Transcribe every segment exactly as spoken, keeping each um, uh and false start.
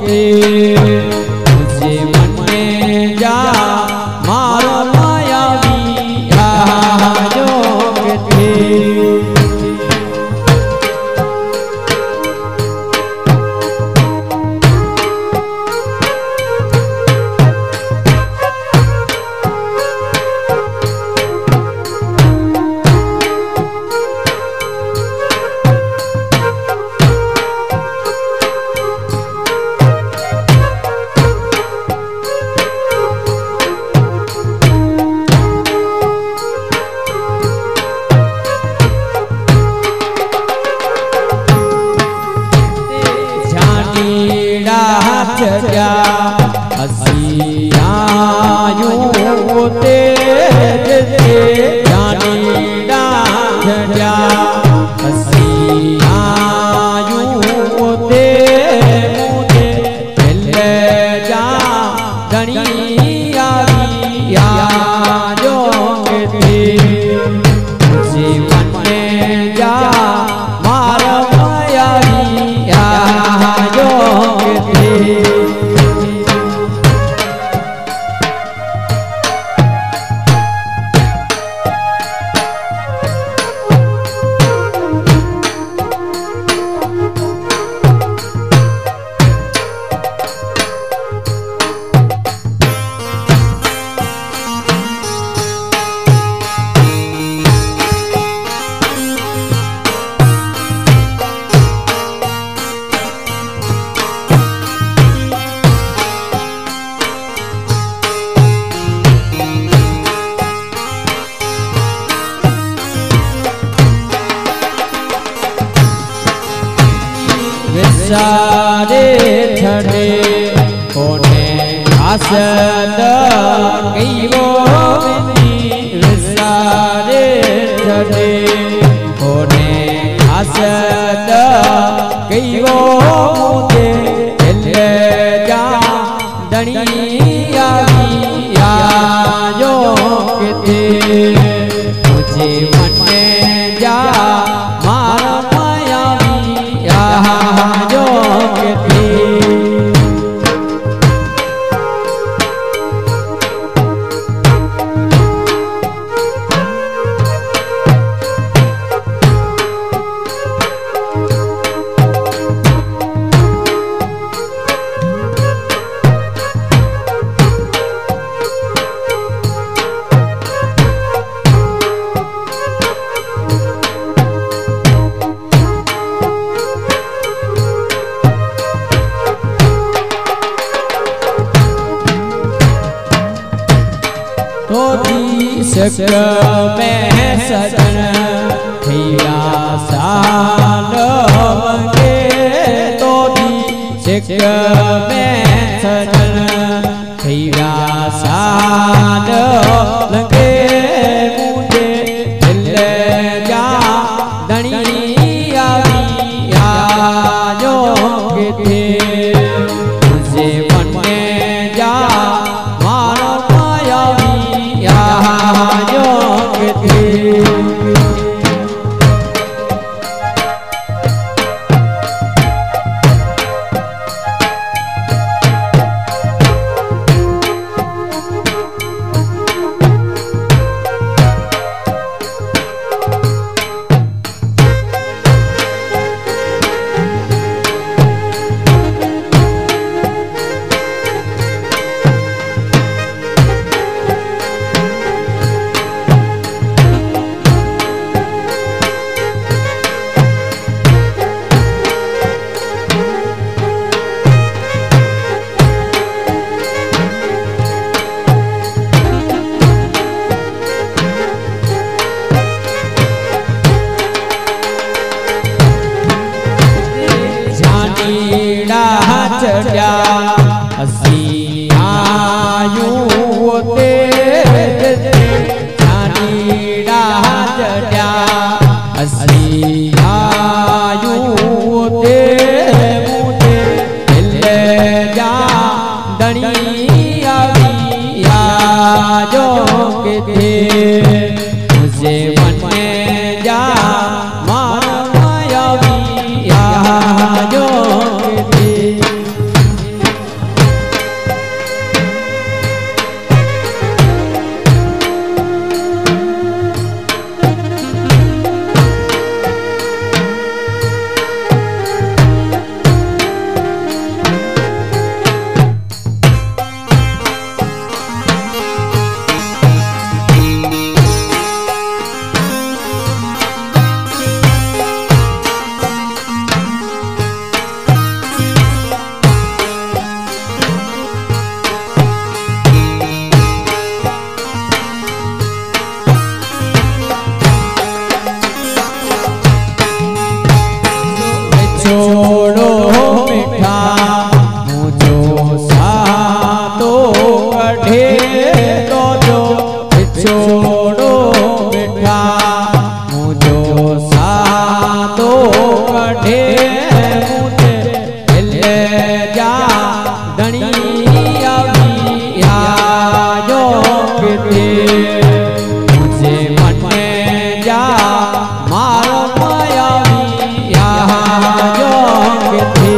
के मुझे मन में जा मारो मायावी आयो के चढ़ा हसियायूं तेज जानी चढ़ा हसियायूं ते मुझे दिल जा धनी आयो के मुझे मन में जा मारा मायावी आयो विसारे ठंडे कोने आसद कई वो विसारे ठंडे कोने आसद कई वो मुझे दिल जा धनी आयो के मुझे मन में जा मारा मायावी आयो के सक में सजन हिया साल के तो सक में सजन हिया साल लगे मुझे दिल जा धनी आयो के मुझे मन में जा मारो मायावी आयो के चढ़ा हसियायूं तेज जानी चढ़ा हसियायूं ते मुझे दिल जा धनी आयो के मुझे मन में जा मारा मायावी आयो के जोग थे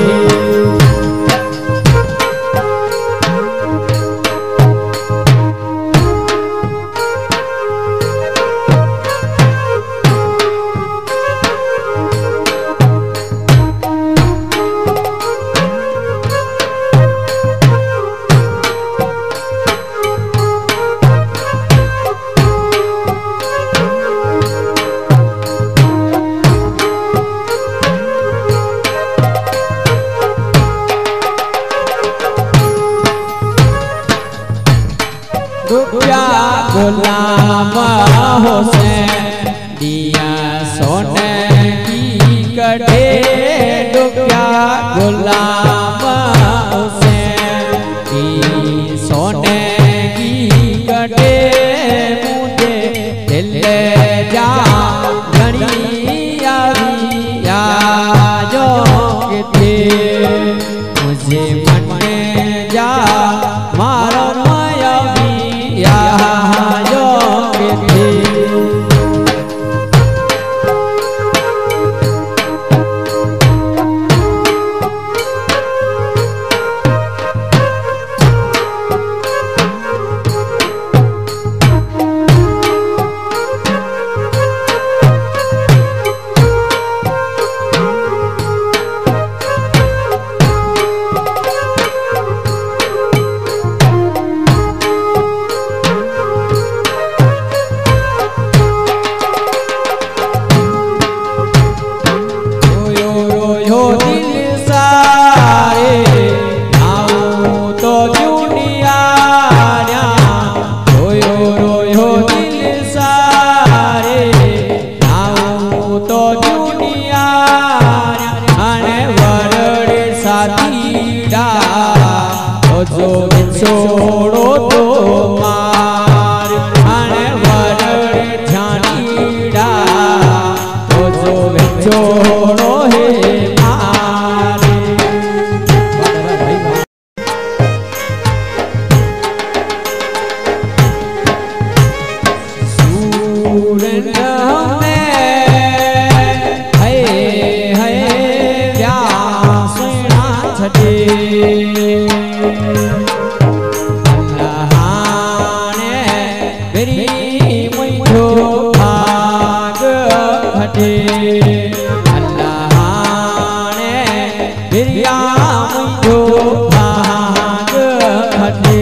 गुलाम हुसैन दिया सोने की कड़े डुबिया गुलाम हुसैन की सोने की कड़े मुझे दिल जा घड़िया जो थे मुझे मन जा मारो छोड़ो तो मार आने वरड़ झानीड़ा तो जो छोड़ो है मार सूरन में है है व्यासना छटे अल्लाह ने बिरिया मुझो भाग खटे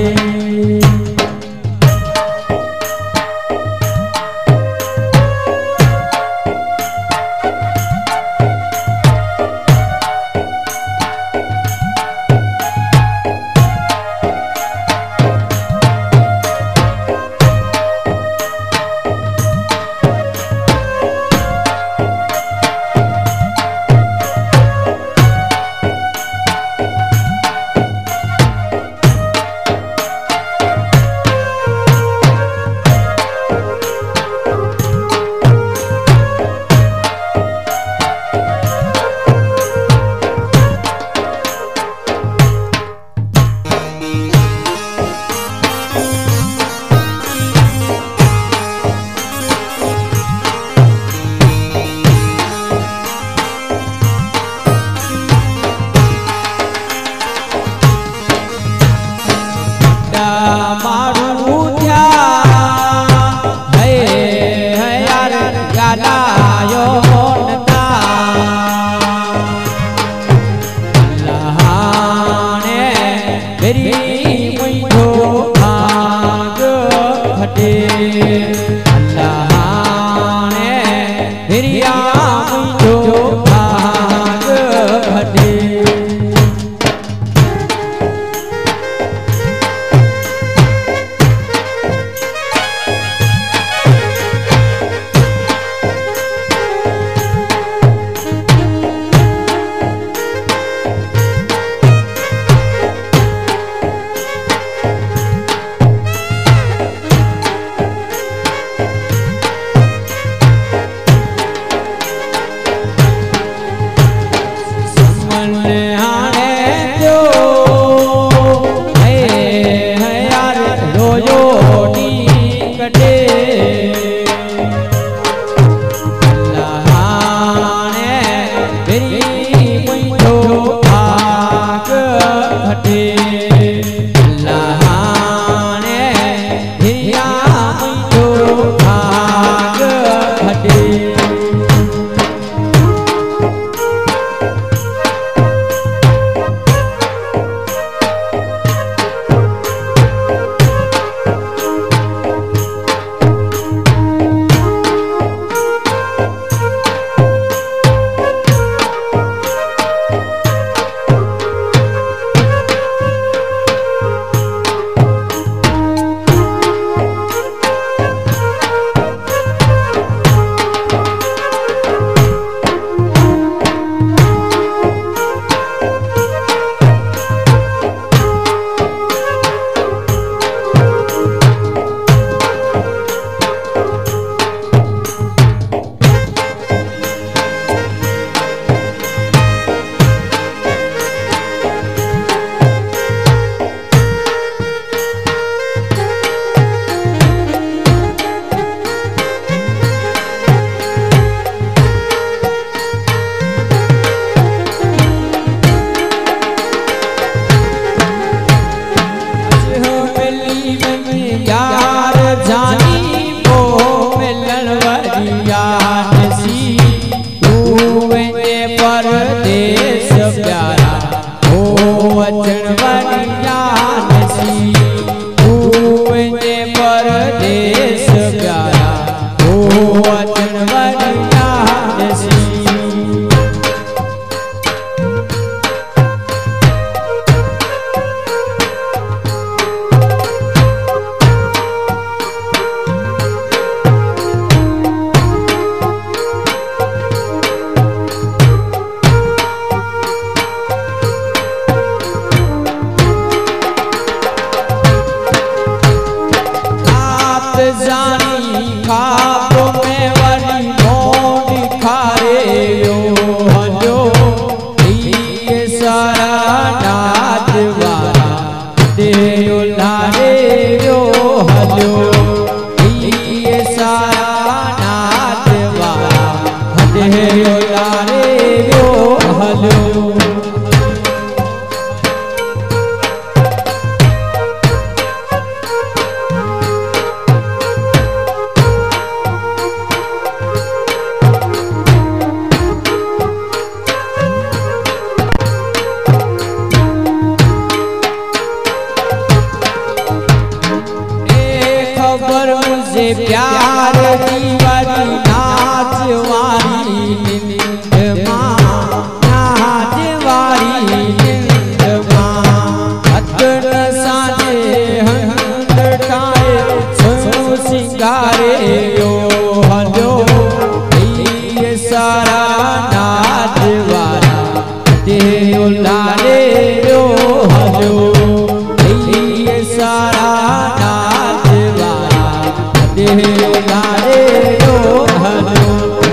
प्यार दीवारी नाच वारी निंद माँ नाच वारी निंद माँ अतन साजे हंद टाए सो सिंगारे यो हलो ये सारा नाच वारा दे उलारे यो हलो ये सारा नाच वारा दे उलारे यो हलो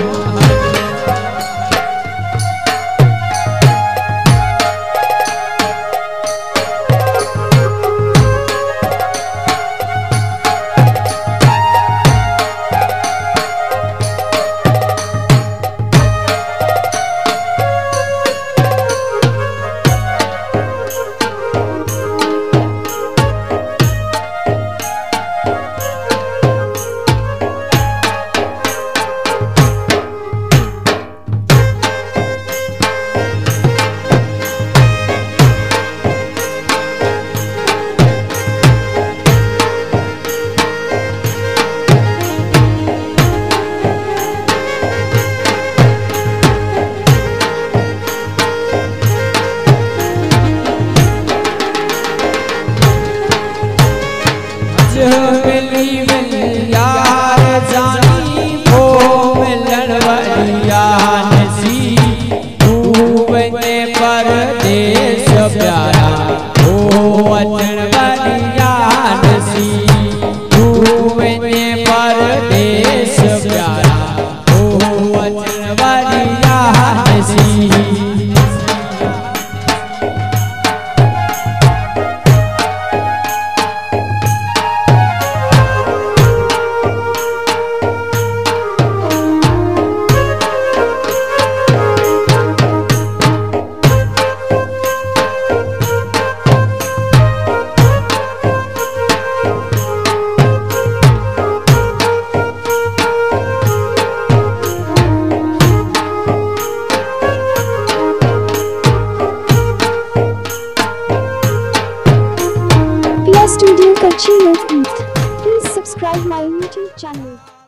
मिली मिली यार जानी वो मिलन वालिया नसी तूने परदेश प्यारा वो अचन वालिया नसी तूने परदेश प्यारा वो अचन वालिया नसी Studio Kachhi Youth. Please subscribe my YouTube channel.